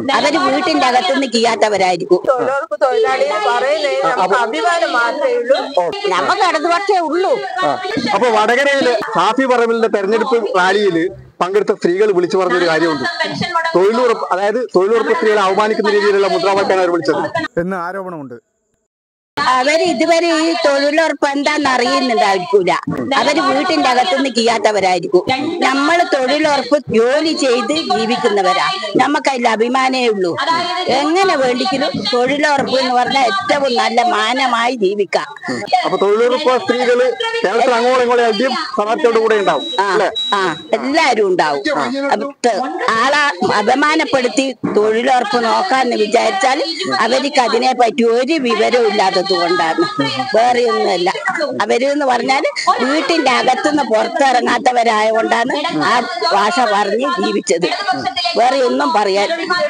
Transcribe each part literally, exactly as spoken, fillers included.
അവര് വീട്ടിന്റെ അകത്തുനിന്ന് ചെയ്യാത്തവരായിരിക്കും. തൊഴിലുറപ്പ് തൊഴിലാളി പറയുന്നത് അഭിമാനം മാത്രമേ ഉള്ളൂ, നമുക്ക് ഇടതുപക്ഷേ ഉള്ളൂ. അപ്പൊ വടകരയില് ഷാഫി പറമ്പിലിന്റെ തെരഞ്ഞെടുപ്പ് റാലിയില് പങ്കെടുത്ത സ്ത്രീകൾ വിളിച്ചു പറഞ്ഞൊരു കാര്യമുണ്ട്. തൊഴിലുറപ്പ്, അതായത് തൊഴിലുറപ്പ് സ്ത്രീകളെ അവമാനിക്കുന്ന രീതിയിലുള്ള മുദ്രാവാക്യമാണ് അവർ വിളിച്ചത് എന്ന് ആരോപണമുണ്ട്. അവര് ഇതുവരെ ഈ തൊഴിലുറപ്പ് എന്താന്ന് അറിയുന്നുണ്ടായിരിക്കൂല. അവര് വീട്ടിന്റെ അകത്തുനിന്ന് ചെയ്യാത്തവരായിരിക്കും. നമ്മൾ തൊഴിലുറപ്പ് ജോലി ചെയ്ത് ജീവിക്കുന്നവരാ, നമുക്കതിൽ അഭിമാനേ ഉള്ളൂ. എങ്ങനെ വേണ്ടിക്കലും തൊഴിലുറപ്പ് എന്ന് പറഞ്ഞാൽ ഏറ്റവും നല്ല മാനമായി ജീവിക്കാം. അപ്പൊ തൊഴിലുറപ്പ് സ്ത്രീകള് കേരളത്തിൽ അങ്ങോളം ഇങ്ങോളം അടിയും സ്ഥാനാർത്ഥിയോട് കൂടെ ഉണ്ടാവും. ആ, എല്ലാരും ഉണ്ടാവും. ആളെ അപമാനപ്പെടുത്തി തൊഴിലുറപ്പ് നോക്കാന്ന് വിചാരിച്ചാൽ അവർക്ക് അതിനെ പറ്റി ഒരു വിവരവും ഇല്ലാത്തത് കൊണ്ടാണ്, വേറെ ഒന്നുമല്ല. അവര് എന്ന് പറഞ്ഞാൽ വീട്ടിന്റെ അകത്തുനിന്ന് പുറത്തിറങ്ങാത്തവരായ കൊണ്ടാണ് ആ ഭാഷ പറഞ്ഞ് ജീവിച്ചത്. വേറെ ഒന്നും പറയാൻ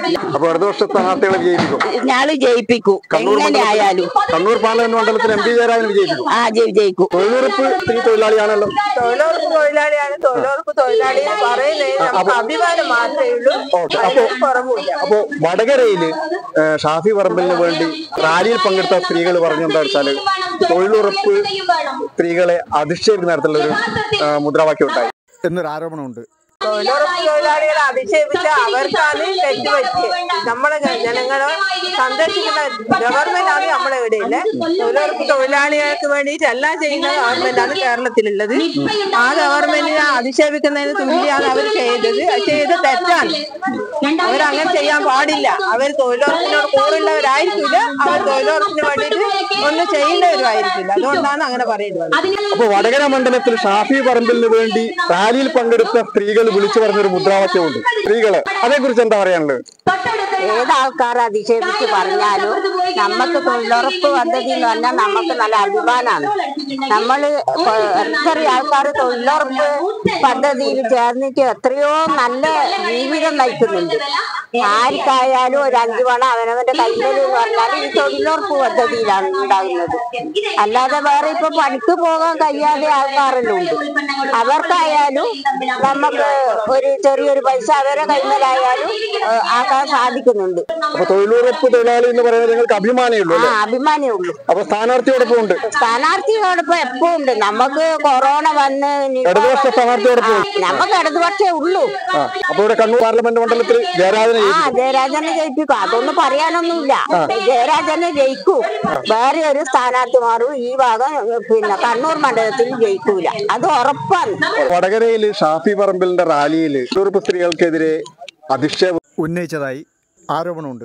ഞാള് ജയിപ്പിക്കൂ, എങ്ങനെ ആയാലും. കണ്ണൂർ പാർലമെന്റ് മണ്ഡലത്തിൽ എം പി ജയരാജൻ വിജയിക്കും. ആ ജയിക്കും. തൊഴിലുറപ്പ് സ്ത്രീ തൊഴിലാളിയാണല്ലോ. തൊഴിലുറപ്പ് തൊഴിലാളിയാണ്. തൊഴിലുറപ്പ് തൊഴിലാളി പറയുന്നത് അഭിമാനം മാത്രമേ ഉള്ളൂ, കുറവില്ല. അപ്പോ വടകരയില് ഷാഫി പറമ്പലിന് വേണ്ടി റാലിയിൽ പങ്കെടുത്ത സ്ത്രീകൾ പറഞ്ഞെന്താ വെച്ചാല് തൊഴിലുറപ്പ് സ്ത്രീകളെ അധിക്ഷേപിക്കുന്ന തരത്തിലുള്ള ഒരു മുദ്രാവാക്യം ഉണ്ടായി എന്നൊരു ആരോപണമുണ്ട്. തൊഴിലുറപ്പ് തൊഴിലാളികളെ അധിക്ഷേപിച്ച അവർക്കാണ് തെറ്റുപറ്റിയത്. നമ്മളെ ജനങ്ങളെ സന്ദർശിക്കുന്ന ഗവൺമെന്റാണ് നമ്മളെ ഇടയിലെ. തൊഴിലുറപ്പ് തൊഴിലാളികൾക്ക് വേണ്ടിയിട്ട് എല്ലാം ചെയ്യുന്ന ഗവൺമെന്റാണ് കേരളത്തിലുള്ളത്. ആ ഗവൺമെന്റിനെ അധിക്ഷേപിക്കുന്നതിന് തുല്യമാണ് അവർ ചെയ്തത്. ചെയ്ത് തെറ്റാണ്. അവരങ്ങനെ ചെയ്യാൻ പാടില്ല. അവർ തൊഴിലുറപ്പിനോട് കൂറുള്ളവരായിരിക്കില്ല, അവർ തൊഴിലുറപ്പിന് വേണ്ടിയിട്ട് ഒന്നും ചെയ്യുന്നവരുമായിരിക്കില്ല. അതുകൊണ്ടാണ് അങ്ങനെ പറയുന്നത്. അപ്പൊ വടകര മണ്ഡലത്തിൽ ഷാഫി പറമ്പിലിന് വേണ്ടി റാലിയിൽ പങ്കെടുത്ത സ്ത്രീകൾ വിളിച്ചു പറഞ്ഞൊരു മുദ്രാവാക്യമുണ്ട്. സ്ത്രീകള് അതേ കുറിച്ച് എന്താ പറയാനുള്ളത്? ഏതാൾക്കാരെ അധിക്ഷേപിച്ച് പറഞ്ഞാലും നമുക്ക് തൊഴിലുറപ്പ് പദ്ധതി എന്ന് പറഞ്ഞാൽ നമുക്ക് നല്ല അഭിമാനമാണ്. നമ്മള് എത്ര ആൾക്കാർ തൊഴിലുറപ്പ് പദ്ധതിയിൽ ചേർന്നിട്ട് എത്രയോ നല്ല ജീവിതം നയിക്കുന്നുണ്ട്. ആർക്കായാലും ഒരു അഞ്ചു പണം അവനവന്റെ കയ്യിൽ എന്ന് പറഞ്ഞാൽ ഈ തൊഴിലുറപ്പ് പദ്ധതിയിലാണ് ഉണ്ടാകുന്നത്. അല്ലാതെ വേറെ ഇപ്പൊ പണിക്ക് പോകാൻ കഴിയാതെ ആൾക്കാരെല്ലാം ഉണ്ട്. അവർക്കായാലും നമുക്ക് ഒരു ചെറിയൊരു പൈസ അവരെ കൈമലായാലും ആക്കാൻ സാധിക്കുന്നുണ്ട്. അപ്പൊ തൊഴിലുറപ്പ് തൊഴിലാളി എന്ന് പറയുന്നത് നിങ്ങൾക്ക് അഭിമാനമേ ഉള്ളൂ. ആ, അഭിമാനമേ ഉള്ളൂ. അപ്പൊ സ്ഥാനാർത്ഥിയോടൊപ്പം ഉണ്ട്. സ്ഥാനാർത്ഥിയോടൊപ്പം എപ്പോ ഉണ്ട്. നമുക്ക് കൊറോണ വന്ന് ഇടതുപക്ഷ സ്ഥാനാർത്ഥിയോടൊപ്പം നമുക്ക് ഇടതുപക്ഷേ ഉള്ളൂ. അപ്പൊ ഇവിടെ കണ്ണൂർ പാർലമെന്റ് മണ്ഡലത്തിൽ ജയരാജനെ ആ ജയരാജനെ ജയിപ്പിക്കും. അതൊന്നും പറയാനൊന്നുമില്ല. ജയരാജനെ ജയിക്കൂ. വേറെ ഒരു സ്ഥാനാർത്ഥിമാരും ഈ ഭാഗം പിന്നെ കണ്ണൂർ മണ്ഡലത്തിൽ ജയിക്കൂല, അത് ഉറപ്പാണ്. വടകരയിൽ ഷാഫി പറമ്പിലിന്റെ റാലിയിൽ തൊഴിലുറപ്പ് സ്ത്രീകൾക്കെതിരെ അധിക്ഷേപം ഉന്നയിച്ചതായി ആരോപണമുണ്ട്.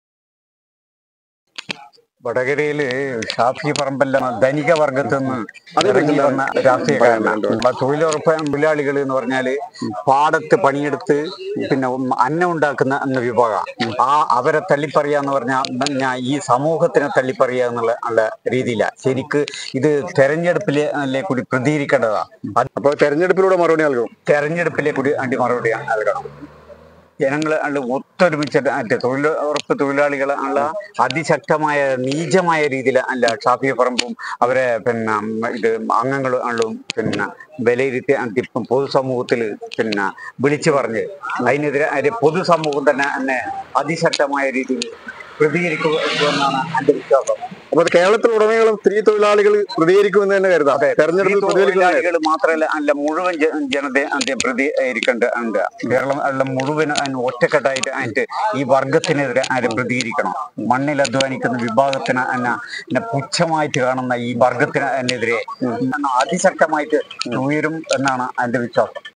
വടകരയില് ഷാഫി പറമ്പല്ല ധനിക വർഗത്തിൽ നിന്ന് ഇറങ്ങി വന്ന രാഷ്ട്രീയക്കാരനാണ്. തൊഴിലുറപ്പ് തൊഴിലാളികൾ എന്ന് പറഞ്ഞാല് പാടത്ത് പണിയെടുത്ത് പിന്നെ അന്നം ഉണ്ടാക്കുന്ന എന്ന വിഭാഗം. ആ അവരെ തള്ളിപ്പറയാന്ന് പറഞ്ഞാൽ ഞാൻ ഈ സമൂഹത്തിനെ തള്ളിപ്പറയുക എന്നുള്ള ഉള്ള രീതിയിലാണ്. ശരിക്ക് ഇത് തെരഞ്ഞെടുപ്പിലെ കൂടി പ്രതികരിക്കേണ്ടതാണ്. അപ്പൊ തെരഞ്ഞെടുപ്പിലൂടെ മറുപടി നൽകും. തെരഞ്ഞെടുപ്പിലെ കൂടി അണ്ടി മറുപടി നൽകണം. ജനങ്ങള് ഒത്തൊരുമിച്ച് മറ്റേ തൊഴിലുറപ്പ് തൊഴിലാളികളെ ഉള്ള അതിശക്തമായ നീചമായ രീതിയിൽ അല്ല ഷാഫി പറമ്പും അവരെ പിന്നെ ഇത് അംഗങ്ങളും പിന്നെ വിലയിരുത്തി പൊതുസമൂഹത്തിൽ പിന്നെ വിളിച്ചു പറഞ്ഞ് അതിനെതിരെ അതിന്റെ പൊതുസമൂഹം തന്നെ എന്നെ അതിശക്തമായ രീതിയിൽ പ്രതികരിക്കുക എന്നാണ് എന്റെ വിശ്വാസം. അപ്പൊ കേരളത്തിലുടനീളം സ്ത്രീ തൊഴിലാളികൾ പ്രതികരിക്കുമെന്ന് തന്നെ കരുതാം. തെരഞ്ഞെടുപ്പ് തൊഴിലാളികൾ മാത്രമല്ല അല്ല മുഴുവൻ ജനത പ്രതികരിക്കേണ്ട കേരളം മുഴുവൻ ഒറ്റക്കെട്ടായിട്ട് അതിന്റെ ഈ വർഗത്തിനെതിരെ അതിനെ പ്രതികരിക്കണം. മണ്ണിൽ അധ്വാനിക്കുന്ന വിഭാഗത്തിന് എന്നെ പുച്ഛമായിട്ട് കാണുന്ന ഈ വർഗത്തിന് എതിരെ അതിശക്തമായിട്ട് ഉയരും എന്നാണ് എന്റെ വിശ്വാസം.